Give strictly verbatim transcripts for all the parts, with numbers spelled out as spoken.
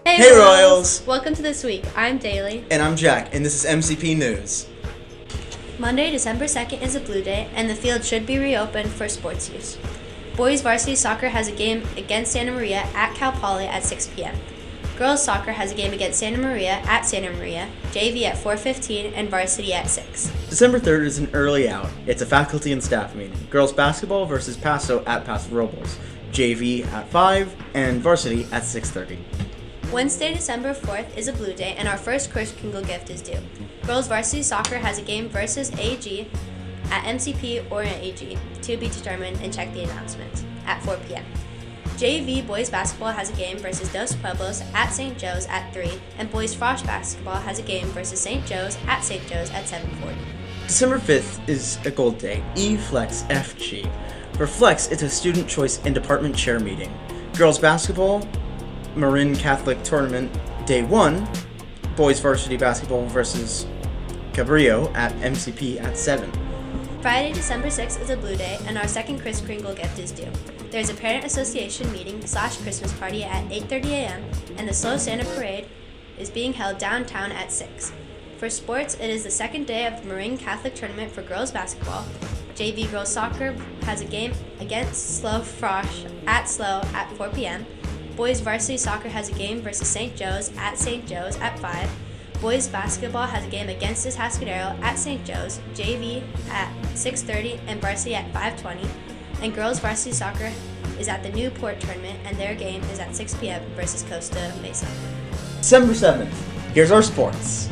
Hey, hey Royals. Royals! Welcome to This Week. I'm Daly. And I'm Jack, and this is M C P News. Monday, December second is a Blue Day, and the field should be reopened for sports use. Boys varsity soccer has a game against Santa Maria at Cal Poly at six p m Girls soccer has a game against Santa Maria at Santa Maria, J V at four fifteen, and varsity at six. December third is an early out. It's a faculty and staff meeting. Girls basketball versus Paso at Paso Robles, J V at five, and varsity at six thirty. Wednesday, December fourth is a Blue Day, and our first Kris Kringle gift is due. Girls varsity soccer has a game versus A G at M C P or A G, to be determined, and check the announcements, at four p m J V boys basketball has a game versus Dos Pueblos at Saint Joe's at three, and boys frosh basketball has a game versus Saint Joe's at Saint Joe's at seven forty. December fifth is a gold day, E Flex F G. For Flex, it's a student choice and department chair meeting. Girls basketball, Marin Catholic Tournament, Day one, boys varsity basketball versus Cabrillo at M C P at seven. Friday, December sixth is a Blue Day, and our second Kris Kringle gift is due. There's a parent association meeting slash Christmas party at eight thirty a m, and the Slow Santa Parade is being held downtown at six. For sports, it is the second day of the Marin Catholic Tournament for girls basketball. J V girls soccer has a game against Slow Frosh at Slow at four p m Boys varsity soccer has a game versus Saint Joe's at Saint Joe's at five. Boys basketball has a game against Atascadero at Saint Joe's, J V at six thirty, and varsity at five twenty. And girls varsity soccer is at the Newport tournament, and their game is at six p m versus Costa Mesa. December seventh, here's our sports.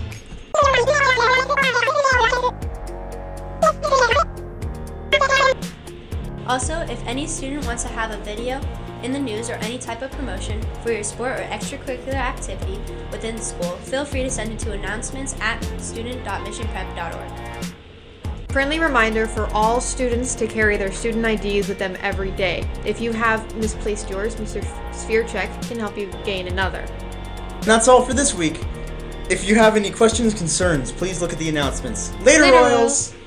Also, if any student wants to have a video in the news or any type of promotion for your sport or extracurricular activity within the school, feel free to send it to announcements at student dot mission prep dot org. Friendly reminder for all students to carry their student I Ds with them every day. If you have misplaced yours, Mister Sfearcheck can help you gain another. And that's all for this week. If you have any questions, concerns, please look at the announcements. Later, Later Royals! Royals.